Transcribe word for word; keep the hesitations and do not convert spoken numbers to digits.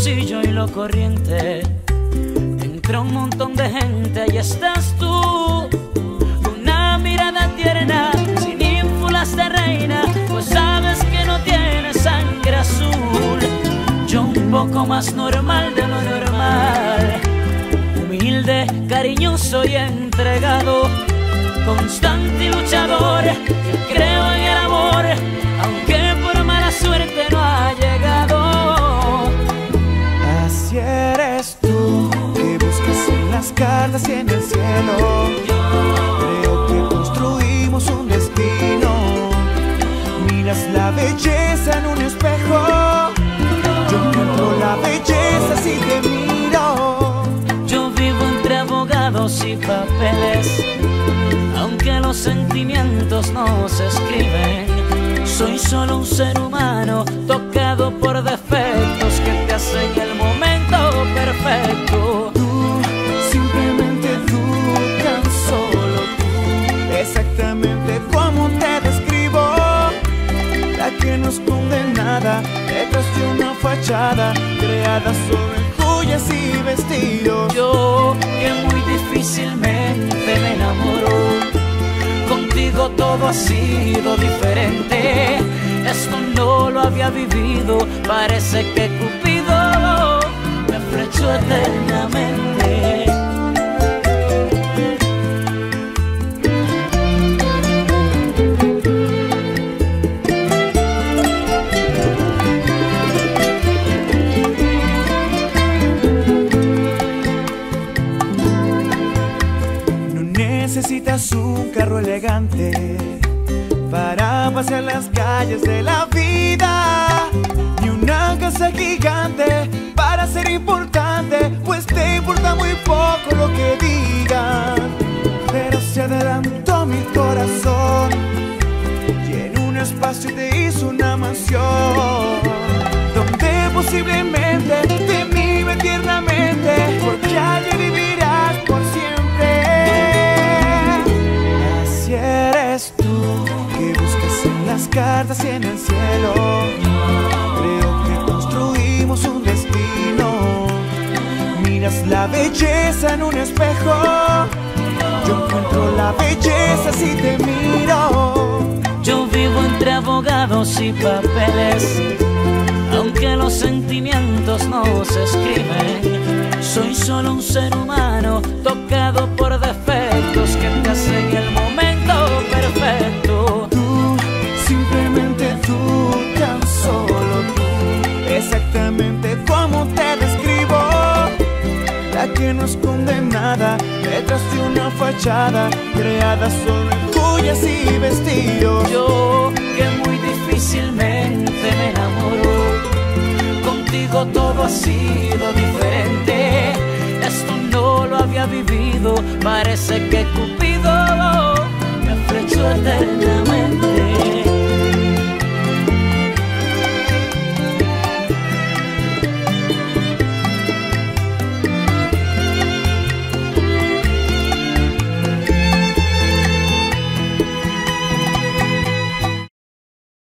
sencillo y lo corriente. Entre un montón de gente, ahí estás tú, una mirada tierna, sin ínfulas de reina, pues sabes que no tienes sangre azul. Yo un poco más normal de lo normal, humilde, cariñoso y entregado, constante y luchador, que creo en el amor, aunque por mala suerte no ha llegado. Así eres tú, que buscas en las cartas y en el cielo. Creo que construimos un destino. Miras la belleza en un espejo, yo encuentro la belleza si te miro. Yo vivo entre abogados y papeles, aunque los sentimientos no se escriben. Soy solo un ser humano tocado por defectos que te hacen el momento perfecto. Tú, simplemente tú, tan solo tú, exactamente como te describo. La que no esconde nada detrás de una fachada creada sobre joyas y vestidos. Yo, que muy difícilmente me enamoro, contigo todo ha sido diferente. Esto no lo había vivido, parece que Cupido me flechó eternamente. Necesitas un carro elegante para pasear las calles de la vida, ni una casa gigante para ser importante, pues te importa muy poco lo que digan. Pero se adelantó mi corazón y en un espacio te hizo una mansión, donde posiblemente te mime tiernamente, porque allí vivirás por siempre. Eres tú, que buscas en las cartas y en el cielo. Creo que construimos un destino. Miras la belleza en un espejo, yo encuentro la belleza si te miro. Yo vivo entre abogados y papeles, aunque los sentimientos no se escriben. Soy solo un ser humano tocado por defectos que te hacen el momento perfecto. Tú, simplemente tú, tan solo tú, exactamente como te describo. La que no esconde nada detrás de una fachada creada sobre joyas y vestidos. Yo, que muy difícilmente me enamoro, contigo todo ha sido diferente. Esto no lo había vivido, parece que Cupido me flechó eternamente.